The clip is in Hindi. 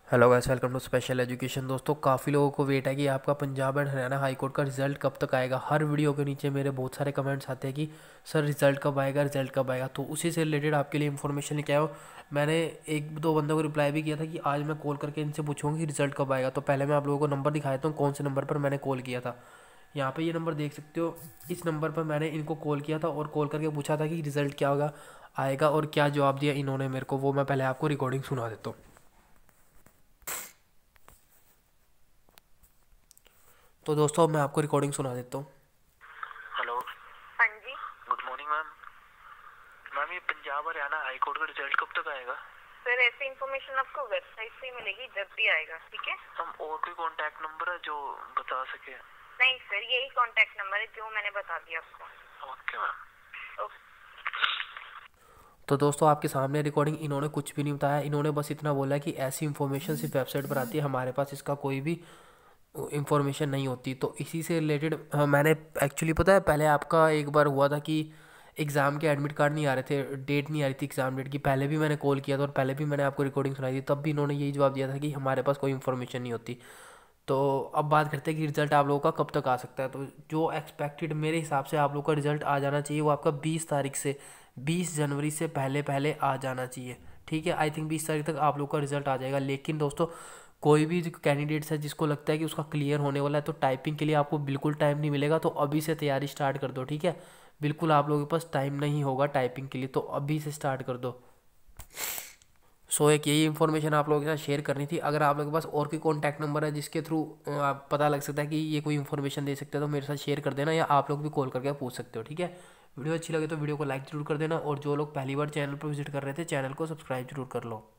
Hello guys, welcome to special education. दोस्तों, काफ़ी लोगों को वेट है कि आपका Punjab and Haryana high court का रिज़ल्ट कब तक आएगा। हर वीडियो के नीचे मेरे बहुत सारे कमेंट्स आते हैं कि सर रिज़ल्ट कब आएगा, रिज़ल्ट कब आएगा। तो उसी से रिलेटेड आपके लिए इन्फॉर्मेशन लेके आया हूँ। मैंने एक दो बंदों को रिप्लाई भी किया था कि आज मैं कॉल करके इनसे पूछूंगा कि रिज़ल्ट कब आएगा। तो पहले मैं आप लोगों को नंबर दिखा देता हूँ कौन से नंबर पर मैंने कॉल किया था। यहाँ पे ये नंबर देख सकते हो। इस नंबर पर मैंने इनको कॉल किया था और कॉल करके पूछा था कि रिज़ल्ट क्या होगा आएगा और क्या जवाब दिया इन्होंने मेरे को, वो मैं पहले आपको रिकॉर्डिंग सुना देता हूँ। तो दोस्तों, अब मैं आपको रिकॉर्डिंग सुना देता हूँ। हेलो। हाँ जी। Good morning ma'am. मैम, ये पंजाब हरियाणा हाई कोर्ट का रिजल्ट कब तक आएगा? सर, ऐसी इन्फॉर्मेशन आपको वेबसाइट से ही मिलेगी जब भी आएगा, ठीक है। हम और कोई कांटेक्ट नंबर है जो बता सके? नहीं सर, यही कांटेक्ट नंबर है जो मैंने बता दिया आपको। Okay ma'am. ओके। तो दोस्तों, आपके सामने रिकॉर्डिंग, इन्होंने कुछ भी नहीं बताया। इन्होंने बस इतना बोला कि ऐसी इन्फॉर्मेशन सिर्फ वेबसाइट पर आती है, हमारे पास इसका कोई भी इन्फॉर्मेशन नहीं होती। तो इसी से रिलेटेड मैंने एक्चुअली, पता है, पहले आपका एक बार हुआ था कि एग्ज़ाम के एडमिट कार्ड नहीं आ रहे थे, डेट नहीं आ रही थी एग्ज़ाम डेट की। पहले भी मैंने कॉल किया था और पहले भी मैंने आपको रिकॉर्डिंग सुनाई थी, तब भी इन्होंने यही जवाब दिया था कि हमारे पास कोई इन्फॉर्मेशन नहीं होती। तो अब बात करते हैं कि रिज़ल्ट आप लोगों का कब तक आ सकता है। तो जो एक्सपेक्टेड मेरे हिसाब से आप लोगों का रिज़ल्ट आ जाना चाहिए वो आपका 20 तारीख से, 20 जनवरी से पहले पहले आ जाना चाहिए। ठीक है, आई थिंक 20 तारीख तक आप लोग का रिज़ल्ट आ जाएगा। लेकिन दोस्तों, कोई भी कैंडिडेट्स है जिसको लगता है कि उसका क्लियर होने वाला है तो टाइपिंग के लिए आपको बिल्कुल टाइम नहीं मिलेगा। तो अभी से तैयारी स्टार्ट कर दो, ठीक है। बिल्कुल आप लोगों के पास टाइम नहीं होगा टाइपिंग के लिए, तो अभी से स्टार्ट कर दो। एक यही इन्फॉर्मेशन आप लोगों के साथ शेयर करनी थी। अगर आप लोगों के पास और कोई कॉन्टैक्ट नंबर है जिसके थ्रू आप पता लग सकता है कि ये कोई इन्फॉर्मेशन दे सकते हैं, तो मेरे साथ शेयर कर देना, या आप लोग भी कॉल करके पूछ सकते हो, ठीक है। वीडियो अच्छी लगे तो वीडियो को लाइक जरूर कर देना, और जो लोग पहली बार चैनल पर विजिट कर रहे थे चैनल को सब्सक्राइब जरूर कर लो।